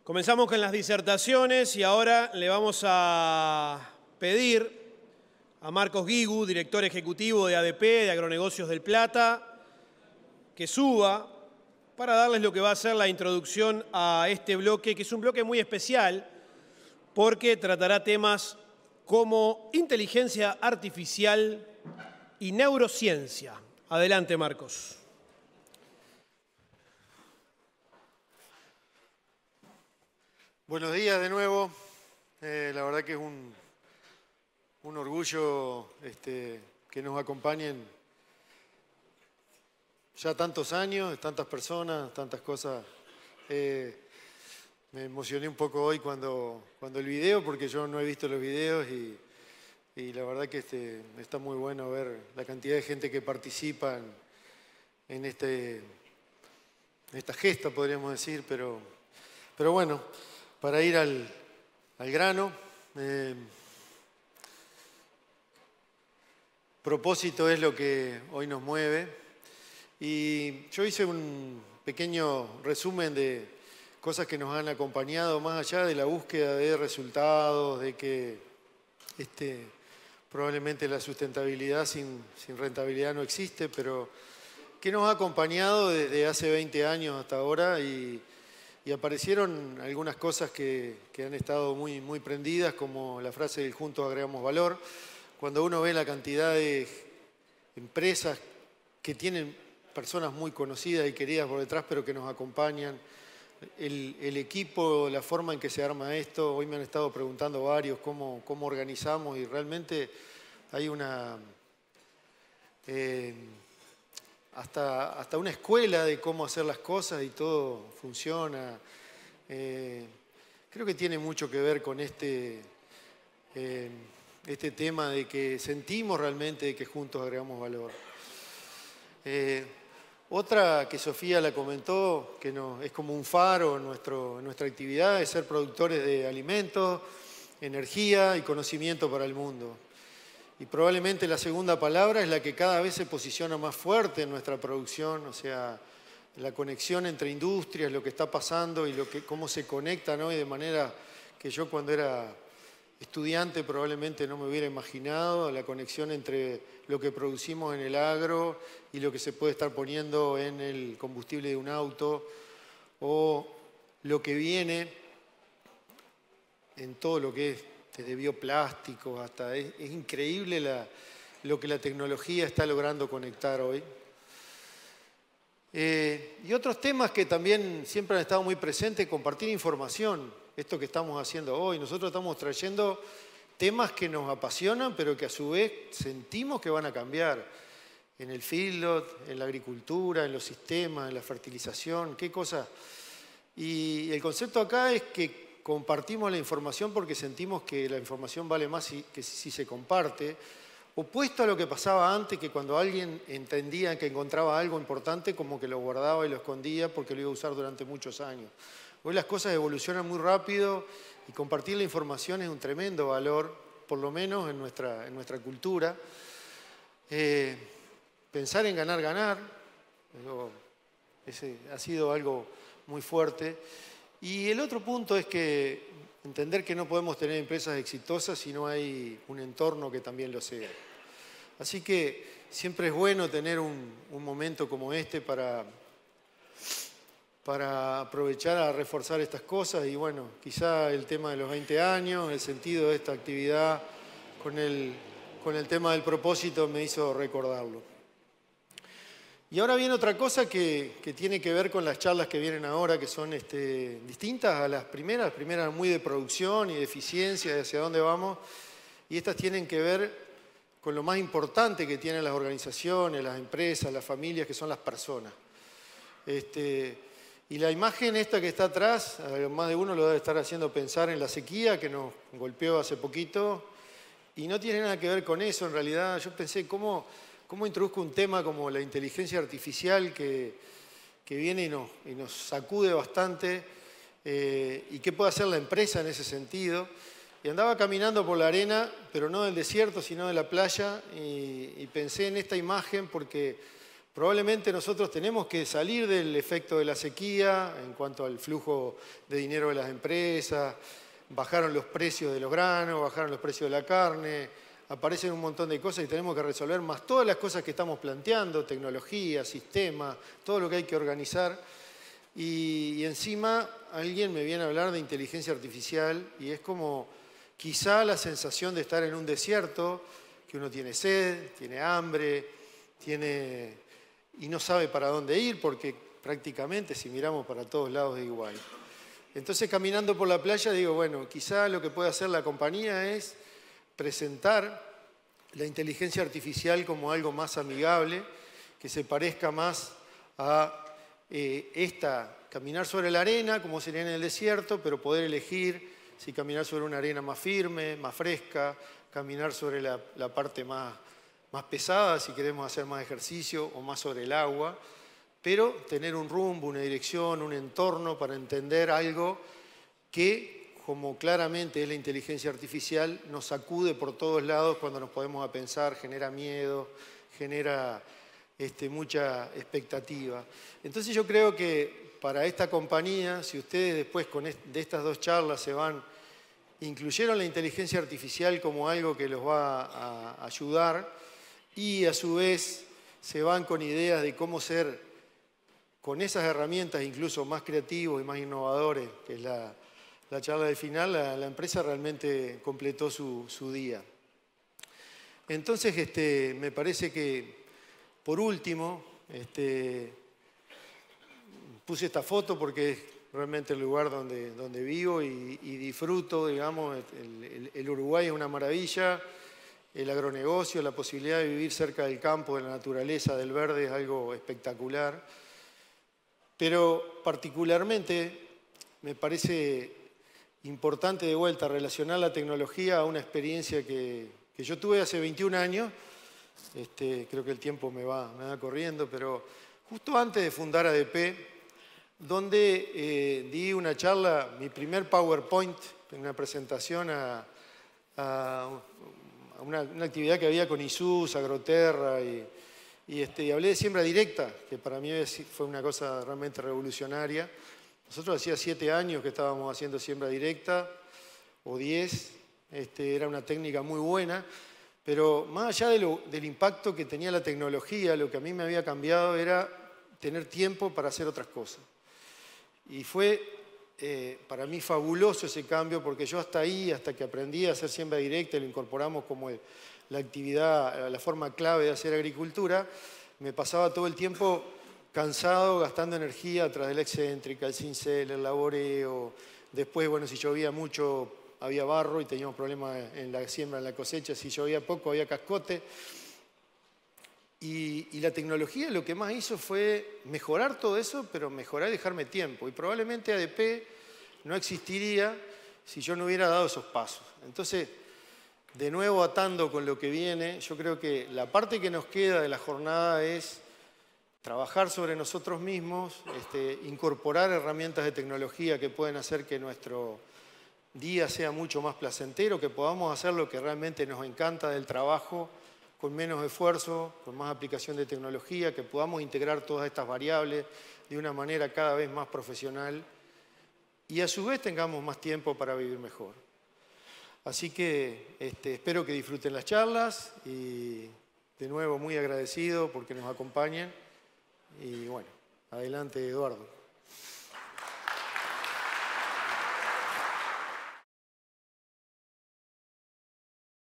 Comenzamos con las disertaciones y ahora le vamos a pedir a Marcos Guigu, director ejecutivo de ADP, de Agronegocios del Plata, que suba para darles lo que va a ser la introducción a este bloque, que es un bloque muy especial porque tratará temas como inteligencia artificial y neurociencia. Adelante, Marcos. Buenos días de nuevo. La verdad que es un orgullo que nos acompañen ya tantos años, tantas personas, tantas cosas. Me emocioné un poco hoy cuando el video, porque yo no he visto los videos y la verdad que está muy bueno ver la cantidad de gente que participa en esta gesta, podríamos decir, pero bueno. Para ir al grano, propósito es lo que hoy nos mueve. Y yo hice un pequeño resumen de cosas que nos han acompañado más allá de la búsqueda de resultados, de que probablemente la sustentabilidad sin rentabilidad no existe, pero que nos ha acompañado desde hace 20 años hasta ahora y aparecieron algunas cosas que han estado muy, muy prendidas, como la frase del juntos agregamos valor. Cuando uno ve la cantidad de empresas que tienen personas muy conocidas y queridas por detrás, pero que nos acompañan, el equipo, la forma en que se arma esto, hoy me han estado preguntando varios cómo organizamos y realmente hay hasta una escuela de cómo hacer las cosas y todo funciona. Creo que tiene mucho que ver con este tema de que sentimos realmente que juntos agregamos valor. Otra que Sofía la comentó, que es como un faro en nuestra actividad, es ser productores de alimentos, energía y conocimiento para el mundo. Y probablemente la segunda palabra es la que cada vez se posiciona más fuerte en nuestra producción, o sea, la conexión entre industrias, lo que está pasando y cómo se conectan hoy de manera que yo cuando era estudiante probablemente no me hubiera imaginado, la conexión entre lo que producimos en el agro y lo que se puede estar poniendo en el combustible de un auto o lo que viene en todo lo que es desde bioplásticos hasta... Es increíble lo que la tecnología está logrando conectar hoy. Y otros temas que también siempre han estado muy presentes, compartir información, esto que estamos haciendo hoy. Nosotros estamos trayendo temas que nos apasionan, pero que a su vez sentimos que van a cambiar. En el feedlot, en la agricultura, en los sistemas, en la fertilización, qué cosas. Y el concepto acá es que compartimos la información porque sentimos que la información vale más que si se comparte, opuesto a lo que pasaba antes, que cuando alguien entendía que encontraba algo importante, como que lo guardaba y lo escondía porque lo iba a usar durante muchos años. Hoy las cosas evolucionan muy rápido y compartir la información es un tremendo valor, por lo menos en nuestra cultura. Pensar en ganar, ese ha sido algo muy fuerte. Y el otro punto es que entender que no podemos tener empresas exitosas si no hay un entorno que también lo sea. Así que siempre es bueno tener un momento como este para aprovechar a reforzar estas cosas y bueno, quizá el tema de los 20 años, el sentido de esta actividad con el tema del propósito me hizo recordarlo. Y ahora viene otra cosa que tiene que ver con las charlas que vienen ahora, que son distintas a las primeras. Las primeras muy de producción y de eficiencia, de hacia dónde vamos. Y estas tienen que ver con lo más importante que tienen las organizaciones, las empresas, las familias, que son las personas. Y la imagen esta que está atrás, más de uno lo debe estar haciendo pensar en la sequía que nos golpeó hace poquito. Y no tiene nada que ver con eso, en realidad. Yo pensé, ¿cómo introduzco un tema como la inteligencia artificial que viene y nos sacude bastante y qué puede hacer la empresa en ese sentido? Y andaba caminando por la arena, pero no del desierto, sino de la playa, y pensé en esta imagen porque probablemente nosotros tenemos que salir del efecto de la sequía en cuanto al flujo de dinero de las empresas. Bajaron los precios de los granos, bajaron los precios de la carne, aparecen un montón de cosas y tenemos que resolver, más todas las cosas que estamos planteando, tecnología, sistema, todo lo que hay que organizar. Y encima alguien me viene a hablar de inteligencia artificial y es como quizá la sensación de estar en un desierto, que uno tiene sed, tiene hambre, y no sabe para dónde ir porque prácticamente si miramos para todos lados es igual. Entonces, caminando por la playa, digo, bueno, quizá lo que puede hacer la compañía es presentar la inteligencia artificial como algo más amigable, que se parezca más a caminar sobre la arena, como sería en el desierto, pero poder elegir si caminar sobre una arena más firme, más fresca, caminar sobre la parte más pesada, si queremos hacer más ejercicio, o más sobre el agua, pero tener un rumbo, una dirección, un entorno para entender algo que, como claramente es la inteligencia artificial, nos sacude por todos lados cuando nos podemos a pensar, genera miedo, genera mucha expectativa. Entonces yo creo que para esta compañía, si ustedes después de estas dos charlas incluyeron la inteligencia artificial como algo que los va a ayudar y a su vez se van con ideas de cómo ser con esas herramientas incluso más creativos y más innovadores, que es la charla del final, la empresa realmente completó su día. Entonces, me parece que, por último, puse esta foto porque es realmente el lugar donde vivo y disfruto, digamos, el Uruguay es una maravilla, el agronegocio, la posibilidad de vivir cerca del campo, de la naturaleza, del verde, es algo espectacular. Pero particularmente me parece importante de vuelta relacionar la tecnología a una experiencia que yo tuve hace 21 años. Creo que el tiempo me va corriendo, pero justo antes de fundar ADP, donde di una charla, mi primer PowerPoint, una presentación a una actividad que había con ISUS, Agroterra, y hablé de siembra directa, que para mí fue una cosa realmente revolucionaria. Nosotros hacía 7 años que estábamos haciendo siembra directa, o 10, era una técnica muy buena, pero más allá del impacto que tenía la tecnología, lo que a mí me había cambiado era tener tiempo para hacer otras cosas. Y fue para mí fabuloso ese cambio, porque yo hasta que aprendí a hacer siembra directa y lo incorporamos como la actividad, la forma clave de hacer agricultura, me pasaba todo el tiempo cansado, gastando energía a través de la excéntrica, el cincel, el laboreo. Después, bueno, si llovía mucho había barro y teníamos problemas en la siembra, en la cosecha. Si llovía poco había cascote. Y la tecnología lo que más hizo fue mejorar todo eso, pero mejorar y dejarme tiempo. Y probablemente ADP no existiría si yo no hubiera dado esos pasos. Entonces, de nuevo atando con lo que viene, yo creo que la parte que nos queda de la jornada es trabajar sobre nosotros mismos, incorporar herramientas de tecnología que pueden hacer que nuestro día sea mucho más placentero, que podamos hacer lo que realmente nos encanta del trabajo, con menos esfuerzo, con más aplicación de tecnología, que podamos integrar todas estas variables de una manera cada vez más profesional y a su vez tengamos más tiempo para vivir mejor. Así que espero que disfruten las charlas y de nuevo muy agradecido porque nos acompañen y bueno, adelante Eduardo.